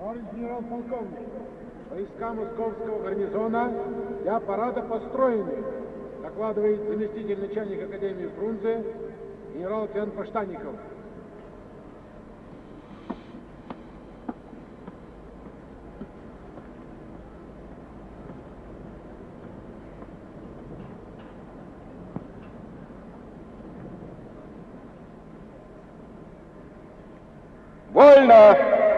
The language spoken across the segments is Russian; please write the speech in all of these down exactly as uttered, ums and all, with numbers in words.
Товарищ генерал-полковник, войска Московского гарнизона для парада построены, докладывает заместитель начальника Академии Фрунзе генерал-лейтенант Поштанников. Вольно!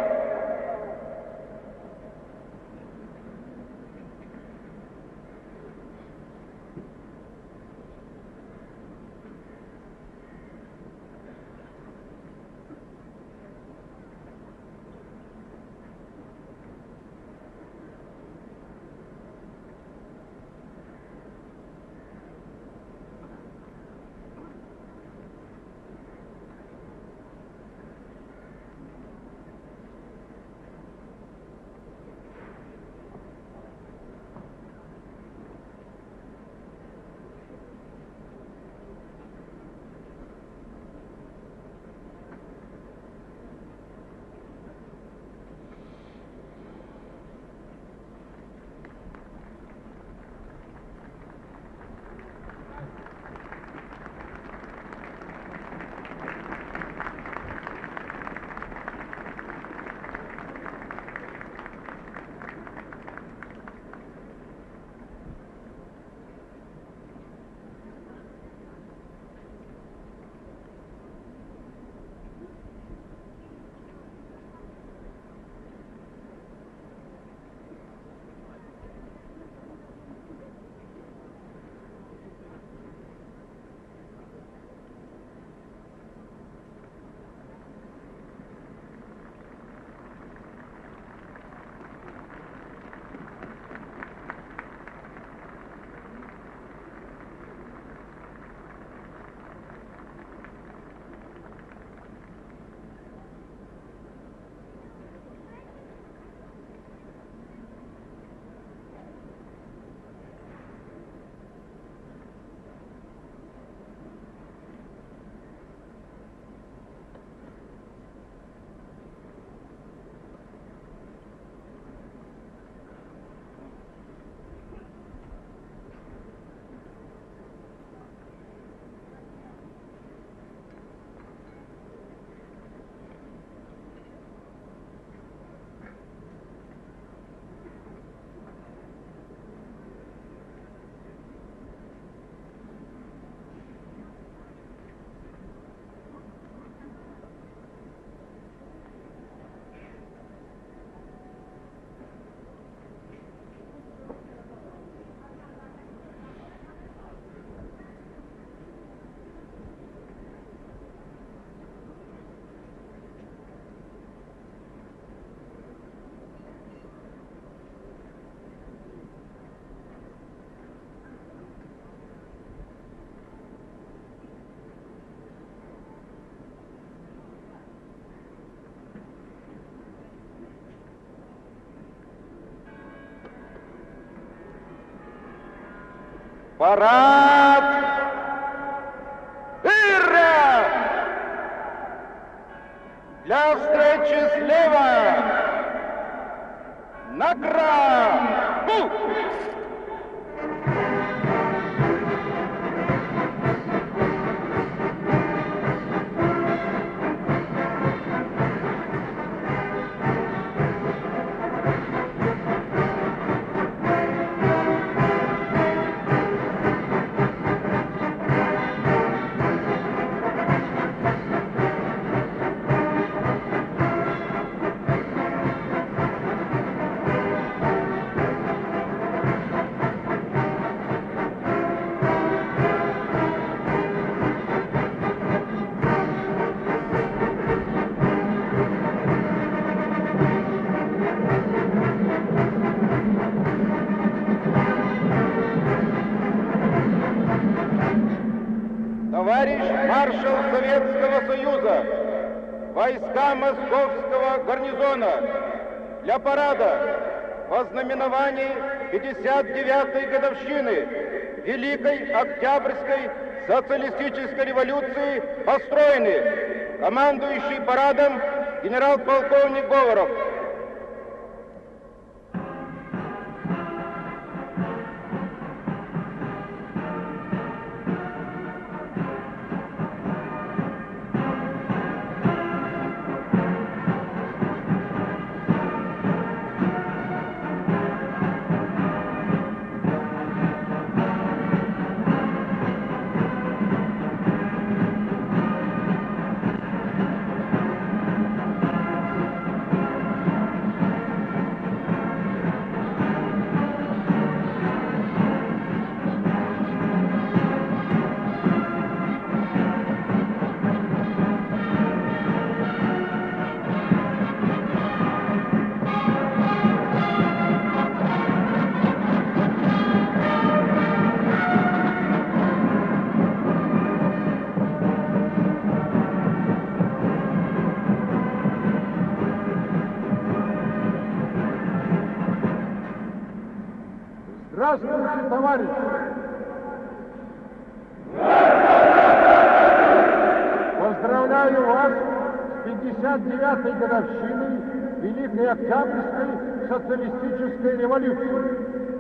Парад! Ура! Для встречи слева! Направо! Товарищ маршал Советского Союза, войска Московского гарнизона для парада во знаменовании пятьдесят девятой годовщины Великой Октябрьской социалистической революции построены командующий парадом генерал-полковник Говоров. Здравствуйте, товарищи! Поздравляю вас с пятьдесят девятой годовщиной Великой Октябрьской социалистической революции.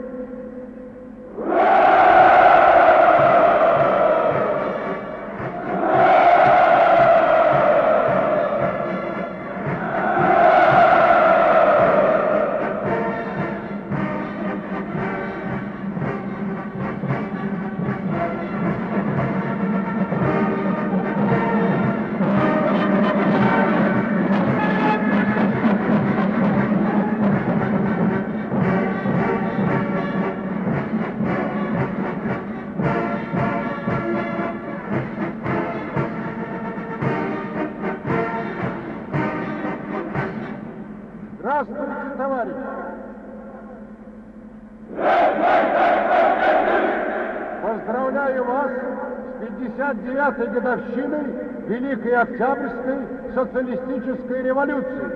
Здравствуйте, товарищи! Поздравляю вас с пятьдесят девятой годовщиной Великой Октябрьской социалистической революции.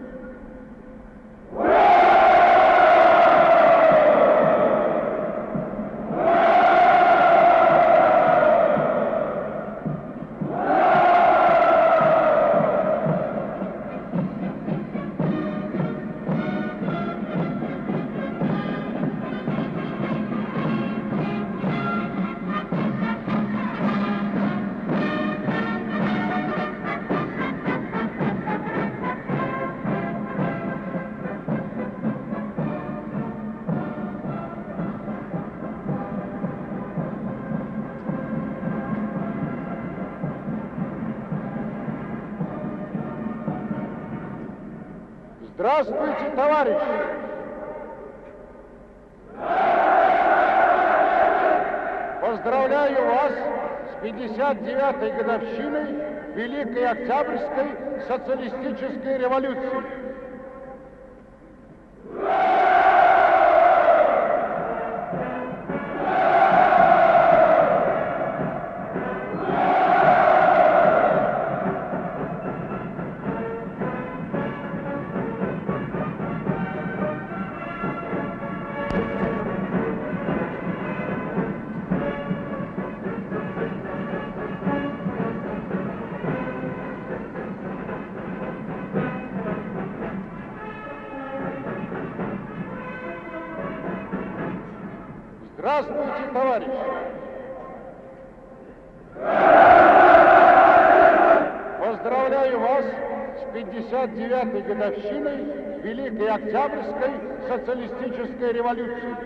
Здравствуйте, товарищи! Поздравляю вас с пятьдесят девятой годовщиной Великой Октябрьской социалистической революции. Здравствуйте, товарищи! Поздравляю вас с пятьдесят девятой годовщиной Великой Октябрьской социалистической революции.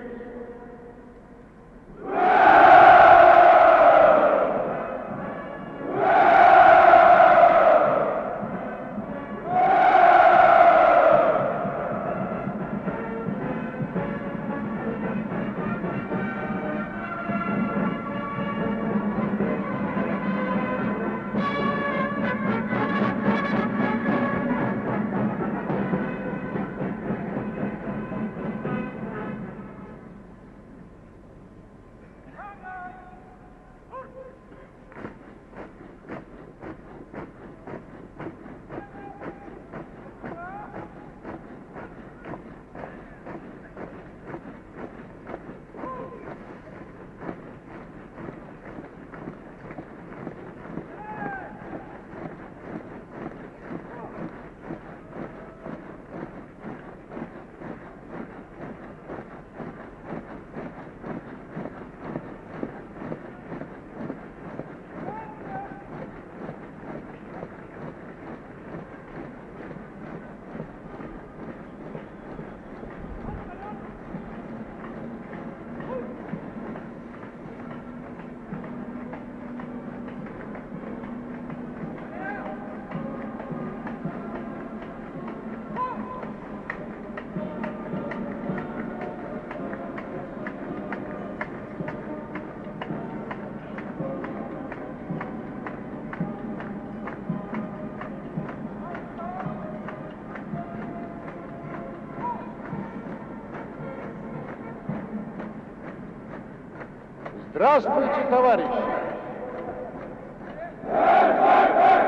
Здравствуйте, товарищи!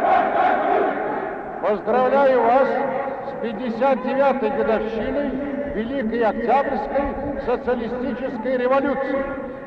Поздравляю вас с пятьдесят девятой годовщиной Великой Октябрьской социалистической революции.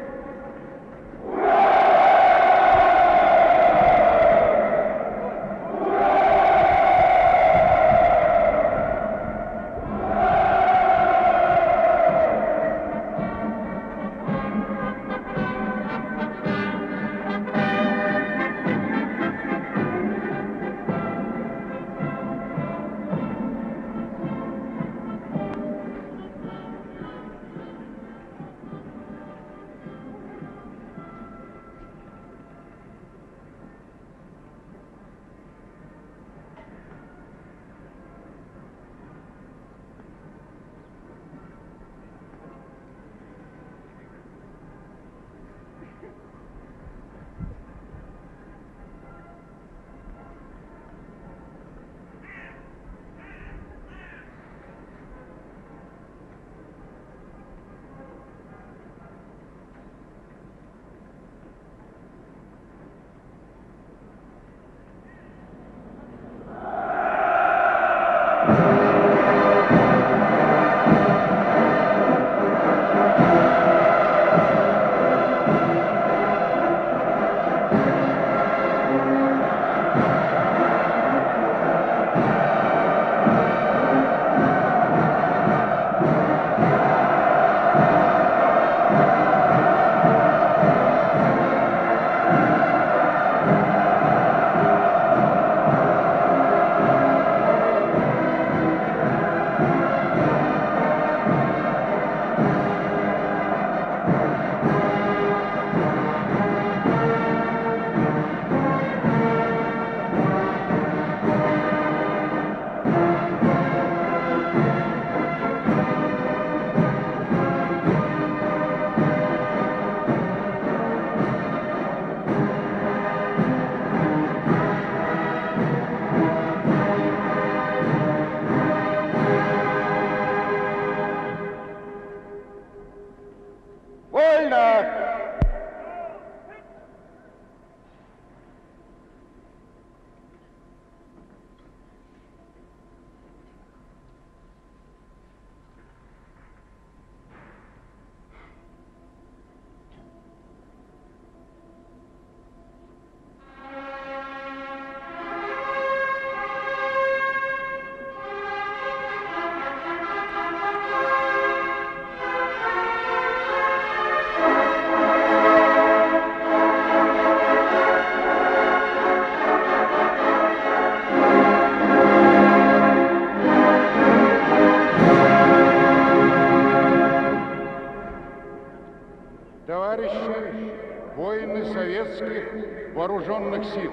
Воины советских вооруженных сил,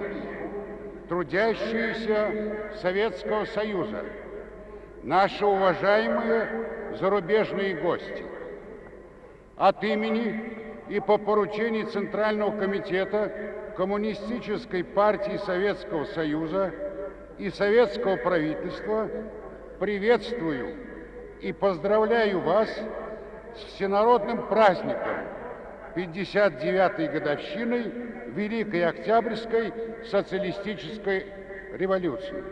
трудящиеся Советского Союза, наши уважаемые зарубежные гости, от имени и по поручению Центрального комитета Коммунистической партии Советского Союза и Советского правительства приветствую и поздравляю вас с всенародным праздником пятьдесят девятой годовщиной Великой Октябрьской социалистической революции.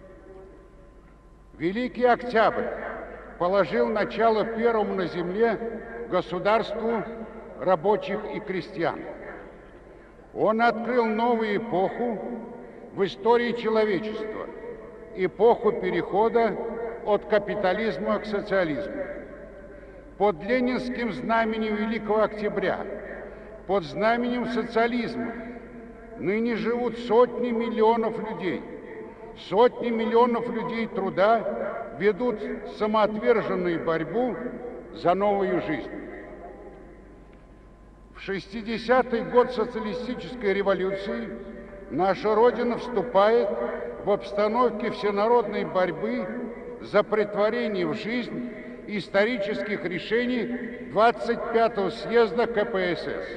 Великий Октябрь положил начало первому на земле государству рабочих и крестьян. Он открыл новую эпоху в истории человечества, эпоху перехода от капитализма к социализму. Под ленинским знаменем Великого Октября, под знаменем социализма ныне живут сотни миллионов людей. Сотни миллионов людей труда ведут самоотверженную борьбу за новую жизнь. В шестидесятый год социалистической революции наша Родина вступает в обстановке всенародной борьбы за претворение в жизнь исторических решений двадцать пятого съезда ка пэ эс эс.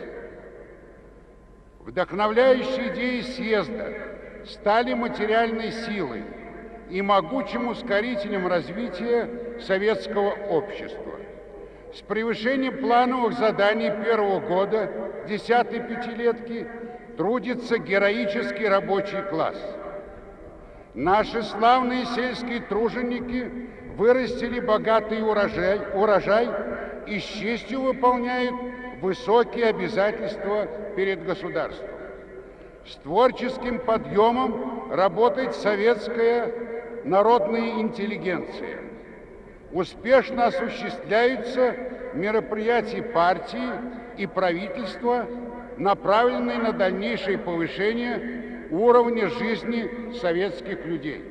Вдохновляющей идеей съезда стали материальные силы и могучим ускорителем развития советского общества. С превышением плановых заданий первого года десятой пятилетки трудится героический рабочий класс. Наши славные сельские труженики вырастили богатый урожай, урожай и с честью выполняют высокие обязательства перед государством. С творческим подъемом работает советская народная интеллигенция. Успешно осуществляются мероприятия партии и правительства, направленные на дальнейшее повышение уровня жизни советских людей.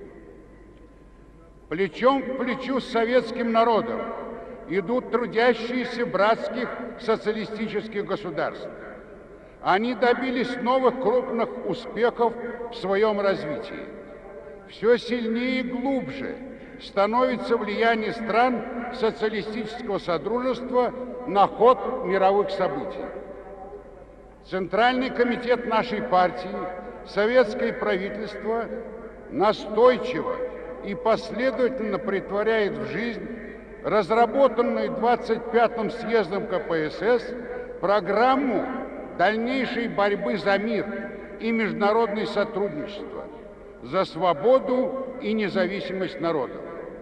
Плечом к плечу с советским народом идут трудящиеся братских социалистических государств. Они добились новых крупных успехов в своем развитии. Все сильнее и глубже становится влияние стран социалистического содружества на ход мировых событий. Центральный комитет нашей партии, советское правительство настойчиво и последовательно претворяет в жизнь разработанную двадцать пятым съездом ка пэ эс эс программу дальнейшей борьбы за мир и международное сотрудничество, за свободу и независимость народов.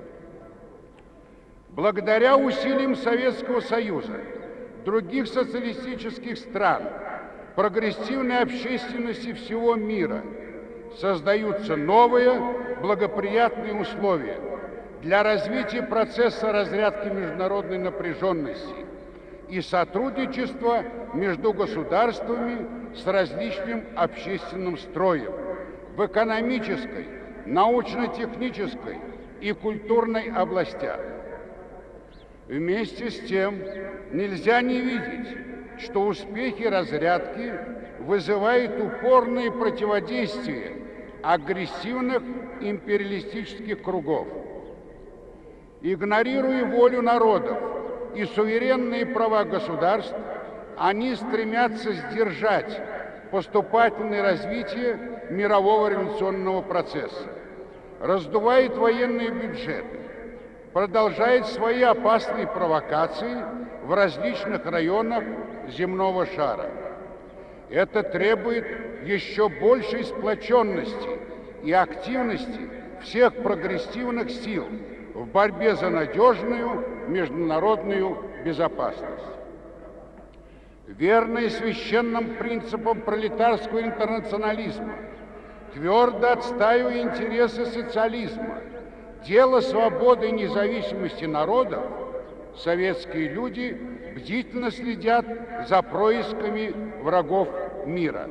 Благодаря усилиям Советского Союза, других социалистических стран, прогрессивной общественности всего мира создаются новые благоприятные условия для развития процесса разрядки международной напряженности и сотрудничества между государствами с различным общественным строем в экономической, научно-технической и культурной областях. Вместе с тем нельзя не видеть, что успехи разрядки вызывают упорное противодействие агрессивных империалистических кругов. Игнорируя волю народов и суверенные права государств, они стремятся сдержать поступательное развитие мирового революционного процесса, раздувает военные бюджеты, продолжает свои опасные провокации в различных районах земного шара. Это требует еще большей сплоченности и активности всех прогрессивных сил в борьбе за надежную международную безопасность. Верные священным принципам пролетарского интернационализма, твердо отстаивая интересы социализма, дело свободы и независимости народов, советские люди бдительно следят за происками врагов мира.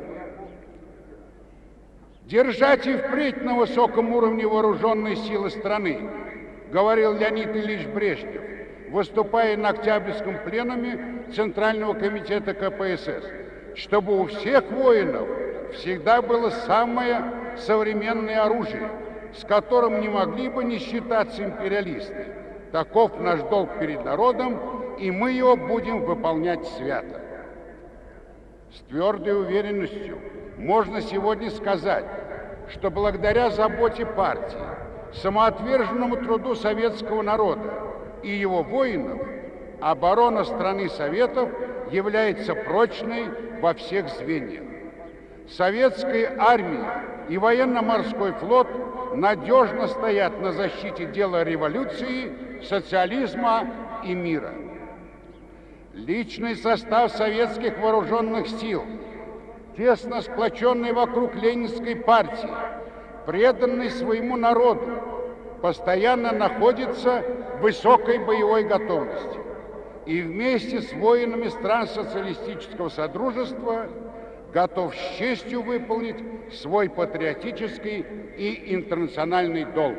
Держать и впредь на высоком уровне вооруженные силы страны, говорил Леонид Ильич Брежнев, выступая на Октябрьском пленуме Центрального комитета ка пэ эс эс, чтобы у всех воинов всегда было самое современное оружие, с которым не могли бы не считаться империалисты. Таков наш долг перед народом, и мы его будем выполнять свято. С твердой уверенностью можно сегодня сказать, что благодаря заботе партии, самоотверженному труду советского народа и его воинов, оборона страны Советов является прочной во всех звеньях. Советская армия и военно-морской флот надежно стоят на защите дела революции, социализма и мира. Личный состав советских вооруженных сил, тесно сплоченный вокруг Ленинской партии, преданный своему народу, постоянно находится в высокой боевой готовности и вместе с воинами стран социалистического содружества готов с честью выполнить свой патриотический и интернациональный долг.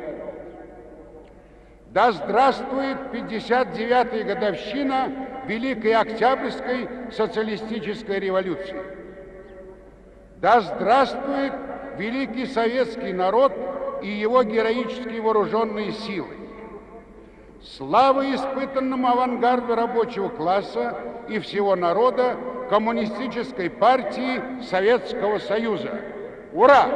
Да здравствует пятьдесят девятая годовщина Великой Октябрьской социалистической революции! Да здравствует великий советский народ и его героические вооруженные силы! Слава испытанному авангарду рабочего класса и всего народа Коммунистической партии Советского Союза! Ура!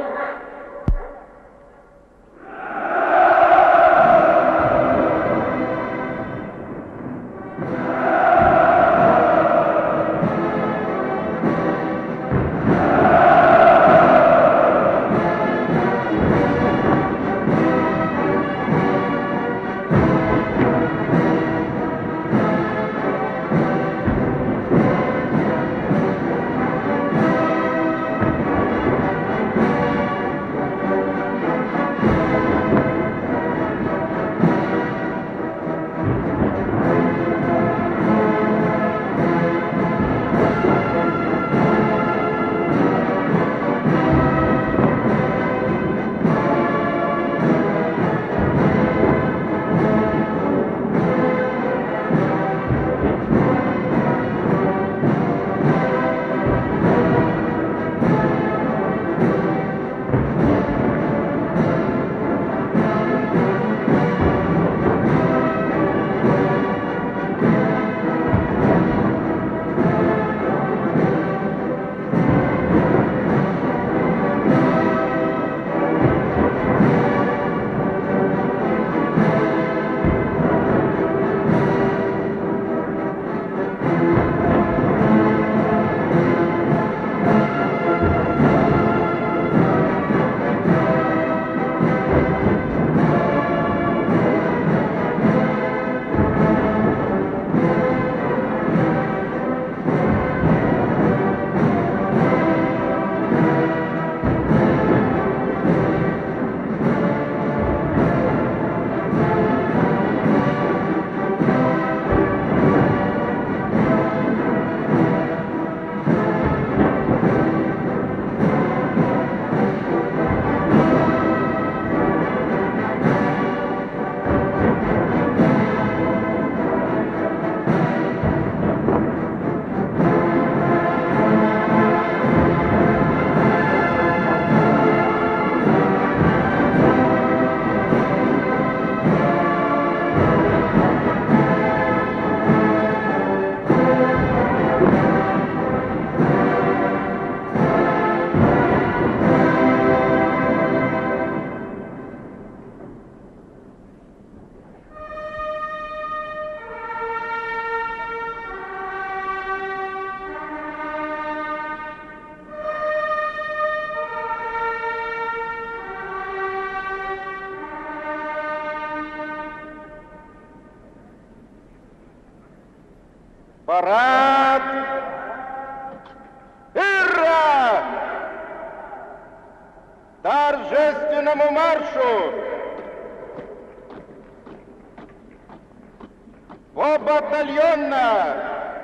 Парад! Ура! Торжественному маршу! Побатальонно!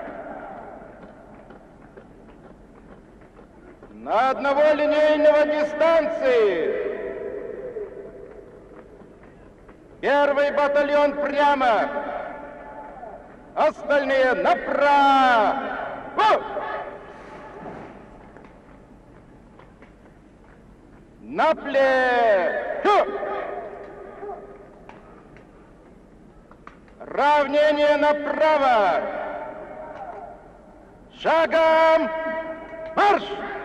На одного линейного дистанции! Первый батальон прямо! Остальные направо! Наплечо! Равнение направо! Шагом марш!